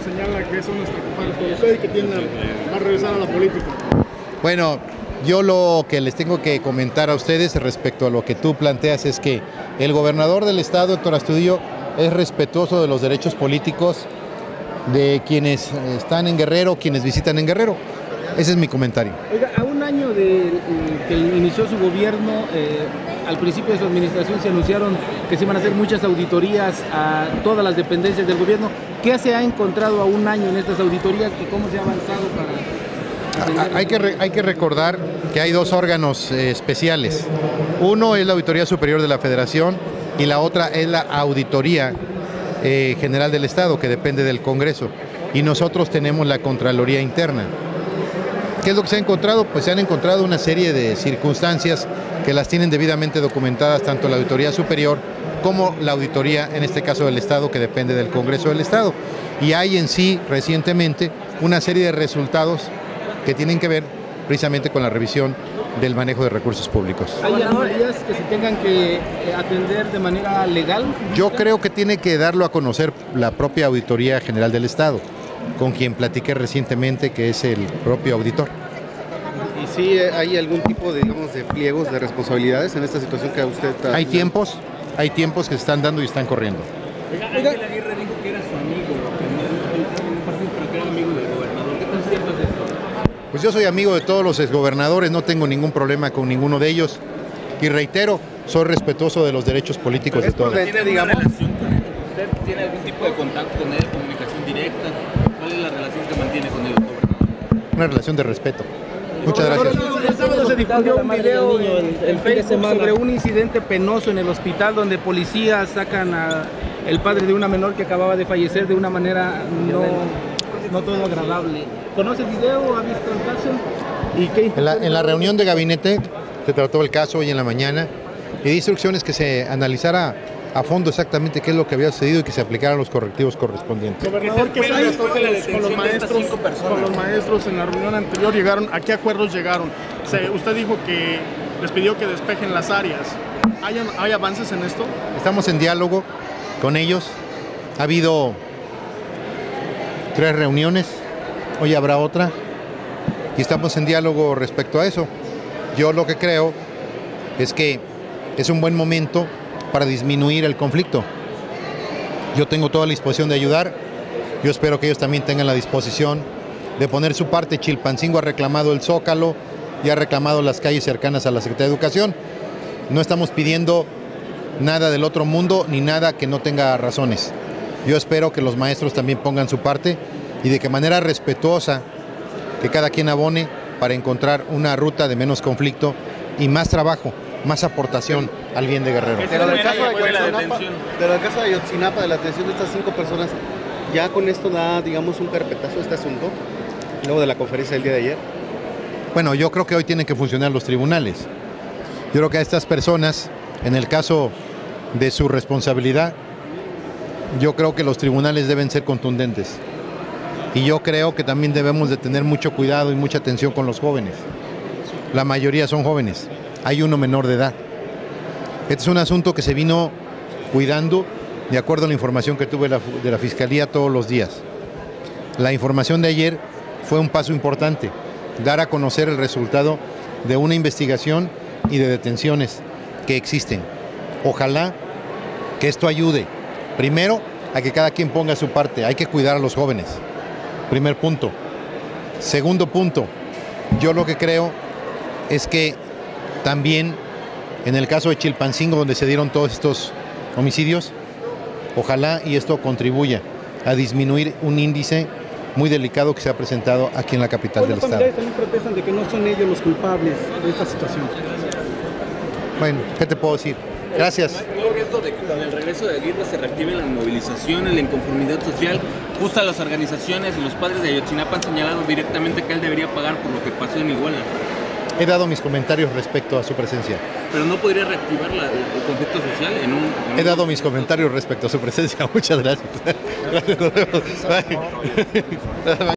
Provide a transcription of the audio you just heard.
señala que eso no está ocupado por usted y que va a regresar a la política. Bueno, yo lo que les tengo que comentar a ustedes respecto a lo que tú planteas es que el gobernador del estado, Héctor Astudillo, es respetuoso de los derechos políticos de quienes están en Guerrero, quienes visitan en Guerrero. Ese es mi comentario. Oiga, a un año de que inició su gobierno, al principio de su administración se anunciaron que se iban a hacer muchas auditorías a todas las dependencias del gobierno. ¿Qué se ha encontrado a un año en estas auditorías y cómo se ha avanzado para...? Hay que recordar que hay dos órganos especiales. Uno es la Auditoría Superior de la Federación y la otra es la Auditoría General del Estado, que depende del Congreso. Y nosotros tenemos la Contraloría Interna. ¿Qué es lo que se ha encontrado? Pues se han encontrado una serie de circunstancias que las tienen debidamente documentadas tanto la Auditoría Superior como la Auditoría, en este caso del Estado, que depende del Congreso del Estado. Y hay en sí, recientemente, una serie de resultados que tienen que ver precisamente con la revisión del manejo de recursos públicos. ¿Hay anomalías que se tengan que atender de manera legal? Yo creo que tiene que darlo a conocer la propia Auditoría General del Estado, con quien platiqué recientemente, que es el propio auditor. ¿Y si hay algún tipo de, digamos, de pliegos de responsabilidades en esta situación que usted está... Hay tiempos que se están dando y están corriendo. Ángel Aguirre dijo que era su amigo, pero que era amigo del gobernador. ¿Qué tan cierto es esto? Pues yo soy amigo de todos los exgobernadores, no tengo ningún problema con ninguno de ellos. Y reitero, soy respetuoso de los derechos políticos de todos. ¿Tiene alguna relación con él? ¿Usted tiene algún tipo de contacto con él, comunicación directa? ¿Cuál es la relación que mantiene con el gobernador? Una relación de respeto. Muchas gracias. El sábado se difundió un video en Facebook sobre un incidente penoso en el hospital donde policías sacan al padre de una menor que acababa de fallecer de una manera no todo agradable. ¿Conoce el video? ¿Ha visto el caso? En la reunión de gabinete se trató el caso hoy en la mañana y di instrucciones que se analizara a fondo exactamente qué es lo que había sucedido y que se aplicaran los correctivos correspondientes. Gobernador, ¿qué se gastó con los maestros en la reunión anterior? ¿A qué acuerdos llegaron? Usted dijo que les pidió que despejen las áreas. ¿Hay avances en esto? Estamos en diálogo con ellos. Ha habido 3 reuniones, hoy habrá otra y estamos en diálogo respecto a eso. Yo lo que creo es que es un buen momento para disminuir el conflicto. Yo tengo toda la disposición de ayudar, yo espero que ellos también tengan la disposición de poner su parte. Chilpancingo ha reclamado el Zócalo y ha reclamado las calles cercanas a la Secretaría de Educación. No estamos pidiendo nada del otro mundo ni nada que no tenga razones. Yo espero que los maestros también pongan su parte y de que manera respetuosa que cada quien abone para encontrar una ruta de menos conflicto y más trabajo, más aportación al bien de Guerrero. Pero del caso de Ayotzinapa, de la detención de estas 5 personas, ¿ya con esto da, digamos, un carpetazo a este asunto? Luego de la conferencia del día de ayer. Bueno, yo creo que hoy tienen que funcionar los tribunales. Yo creo que a estas personas, en el caso de su responsabilidad, yo creo que los tribunales deben ser contundentes. Y yo creo que también debemos de tener mucho cuidado y mucha atención con los jóvenes. La mayoría son jóvenes. Hay uno menor de edad. Este es un asunto que se vino cuidando de acuerdo a la información que tuve de la Fiscalía todos los días. La información de ayer fue un paso importante, dar a conocer el resultado de una investigación y de detenciones que existen. Ojalá que esto ayude, primero, a que cada quien ponga su parte. Hay que cuidar a los jóvenes. Primer punto. Segundo punto, yo lo que creo es que también en el caso de Chilpancingo, donde se dieron todos estos homicidios, ojalá y esto contribuya a disminuir un índice muy delicado que se ha presentado aquí en la capital del estado. Los familiares también protestan de que no son ellos los culpables de esta situación. Bueno, ¿qué te puedo decir? Gracias. ¿No hay riesgo de que con el regreso de Aguirre se reactiven las movilizaciones, la inconformidad social? Justo las organizaciones y los padres de Ayotzinapa han señalado directamente que él debería pagar por lo que pasó en Iguala. He dado mis comentarios respecto a su presencia. ¿Pero no podría reactivar el conflicto social en un...? He dado mis comentarios respecto a su presencia. Muchas gracias. Gracias. Nos vemos. Bye.